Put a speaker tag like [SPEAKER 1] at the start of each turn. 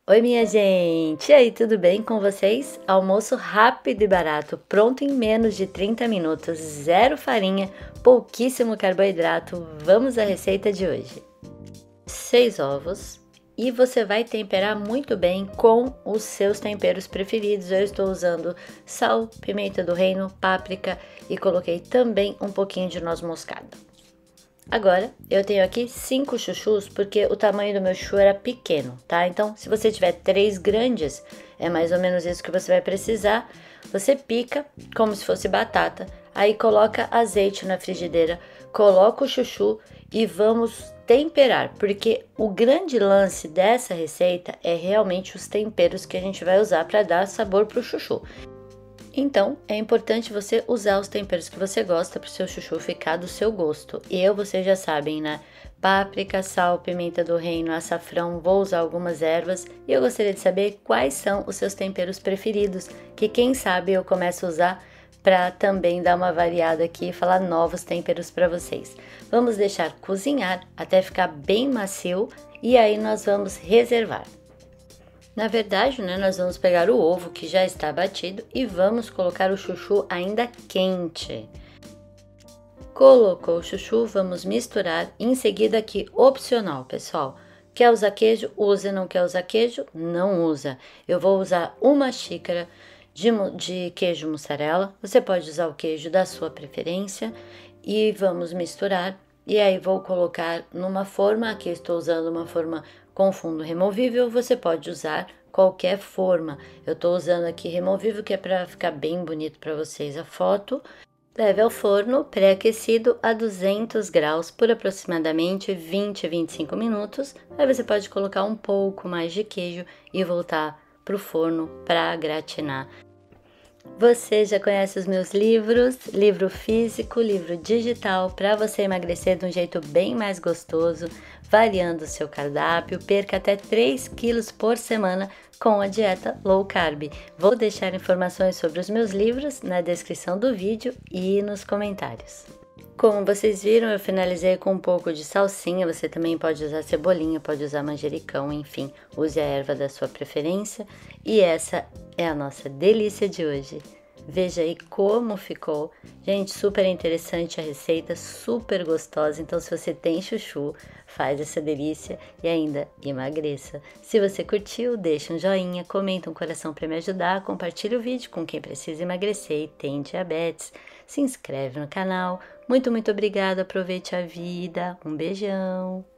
[SPEAKER 1] Oi, minha gente! E aí, tudo bem com vocês? Almoço rápido e barato, pronto em menos de 30 minutos, zero farinha, pouquíssimo carboidrato. Vamos à receita de hoje. 6 ovos e você vai temperar muito bem com os seus temperos preferidos. Eu estou usando sal, pimenta do reino, páprica e coloquei também um pouquinho de noz moscada. Agora, eu tenho aqui 5 chuchus, porque o tamanho do meu chuchu era pequeno, tá? Então, se você tiver 3 grandes, é mais ou menos isso que você vai precisar. Você pica como se fosse batata, aí coloca azeite na frigideira, coloca o chuchu e vamos temperar, porque o grande lance dessa receita é realmente os temperos que a gente vai usar para dar sabor pro chuchu. Então, é importante você usar os temperos que você gosta para o seu chuchu ficar do seu gosto. Vocês já sabem, né? Páprica, sal, pimenta do reino, açafrão, vou usar algumas ervas e eu gostaria de saber quais são os seus temperos preferidos, que quem sabe eu começo a usar para também dar uma variada aqui e falar novos temperos para vocês. Vamos deixar cozinhar até ficar bem macio e aí nós vamos reservar. Na verdade, nós vamos pegar o ovo que já está batido e vamos colocar o chuchu ainda quente. Colocou o chuchu, vamos misturar. Em seguida aqui, opcional, pessoal. Quer usar queijo? Usa. Não quer usar queijo? Não usa. Eu vou usar uma xícara de queijo mussarela. Você pode usar o queijo da sua preferência. E vamos misturar. E aí vou colocar numa forma, aqui eu estou usando uma forma com fundo removível, você pode usar qualquer forma. Eu estou usando aqui removível, que é para ficar bem bonito para vocês a foto. Leve ao forno pré-aquecido a 200 graus por aproximadamente 20 a 25 minutos. Aí você pode colocar um pouco mais de queijo e voltar para o forno para gratinar. Você já conhece os meus livros, livro físico, livro digital, para você emagrecer de um jeito bem mais gostoso, variando o seu cardápio, perca até 3 quilos por semana com a dieta low carb. Vou deixar informações sobre os meus livros na descrição do vídeo e nos comentários. Como vocês viram, eu finalizei com um pouco de salsinha, você também pode usar cebolinha, pode usar manjericão, enfim, use a erva da sua preferência. E essa é a nossa delícia de hoje. Veja aí como ficou. Gente, super interessante a receita, super gostosa. Então, se você tem chuchu, faz essa delícia e ainda emagreça. Se você curtiu, deixa um joinha, comenta um coração para me ajudar, compartilha o vídeo com quem precisa emagrecer e tem diabetes. Se inscreve no canal. Muito obrigada, aproveite a vida. Um beijão.